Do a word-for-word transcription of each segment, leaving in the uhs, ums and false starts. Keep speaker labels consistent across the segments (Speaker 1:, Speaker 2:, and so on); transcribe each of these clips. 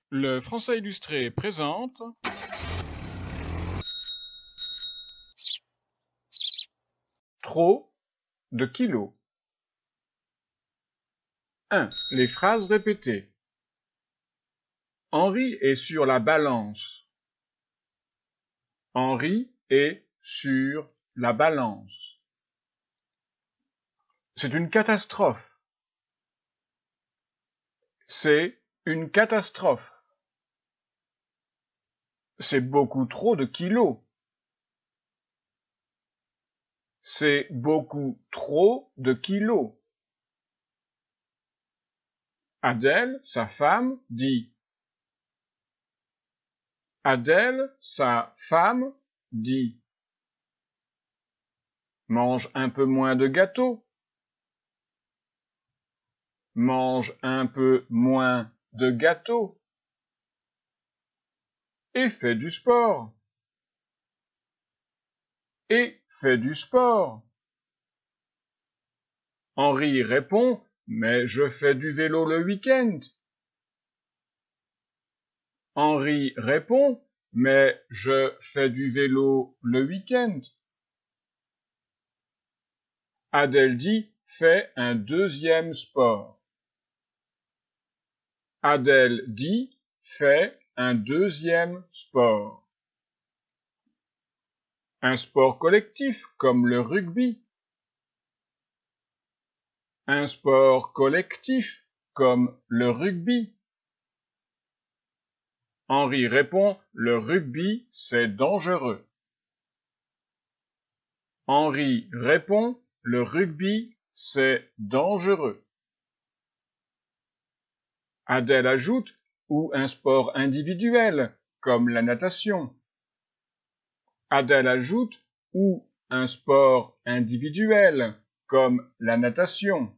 Speaker 1: Le Français illustré présente trop de kilos. un. Les phrases répétées. Henri est sur la balance. Henri est sur la balance. C'est une catastrophe. C'est une catastrophe. C'est beaucoup trop de kilos. C'est beaucoup trop de kilos. Adèle, sa femme, dit. Adèle, sa femme, dit. Mange un peu moins de gâteau. Mange un peu moins de gâteau. Et fais du sport. Et fais du sport. Henri répond, mais je fais du vélo le week-end. Henri répond, mais je fais du vélo le week-end. Adèle dit, fais un deuxième sport. Adèle dit, fais un deuxième sport. Un sport collectif comme le rugby. Un sport collectif comme le rugby. Henri répond, le rugby, c'est dangereux. Henri répond, le rugby, c'est dangereux. Adèle ajoute, ou un sport individuel, comme la natation. Adèle ajoute, ou un sport individuel, comme la natation.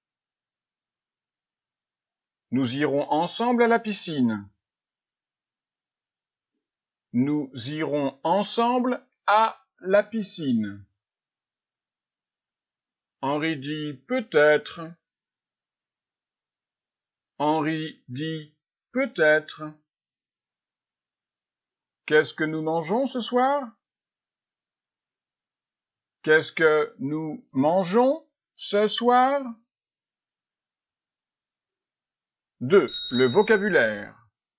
Speaker 1: Nous irons ensemble à la piscine. Nous irons ensemble à la piscine. Henri dit peut-être. Henri dit peut-être. Qu'est-ce que nous mangeons ce soir? Qu'est-ce que nous mangeons ce soir? deux. Le vocabulaire.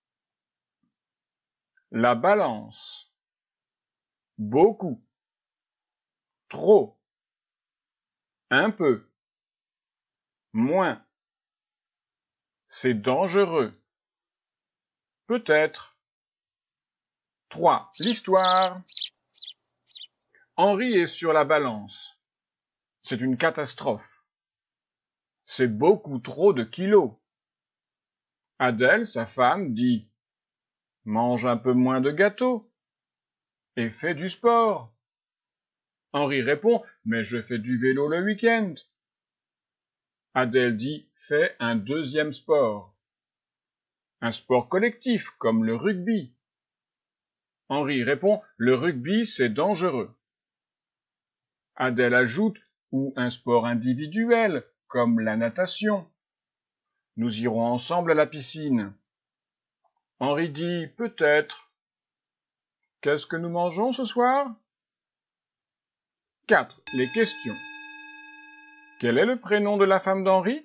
Speaker 1: La balance. Beaucoup. Trop. Un peu. Moins. C'est dangereux. Peut-être. trois. L'histoire. Henri est sur la balance. C'est une catastrophe. C'est beaucoup trop de kilos. Adèle, sa femme, dit « Mange un peu moins de gâteau et fais du sport. » Henri répond « Mais je fais du vélo le week-end. » Adèle dit « Fais un deuxième sport. » Un sport collectif comme le rugby. Henri répond « Le rugby, c'est dangereux. » Adèle ajoute « Ou un sport individuel comme la natation. » Nous irons ensemble à la piscine. Henri dit « Peut-être. » Qu'est-ce que nous mangeons ce soir? quatre. Les questions. Quel est le prénom de la femme d'Henri?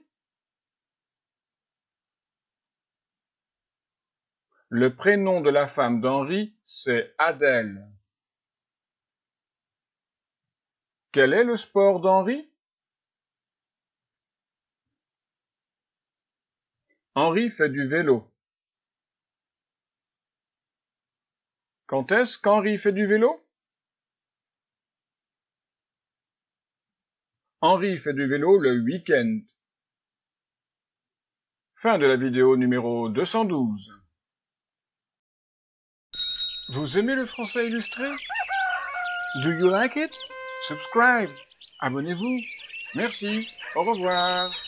Speaker 1: Le prénom de la femme d'Henri, c'est Adèle. Quel est le sport d'Henri? Henri fait du vélo. Quand est-ce qu'Henri fait du vélo? Henri fait du vélo le week-end. Fin de la vidéo numéro deux cent douze. Vous aimez le français illustré? Do you like it? Subscribe. Abonnez-vous. Merci. Au revoir.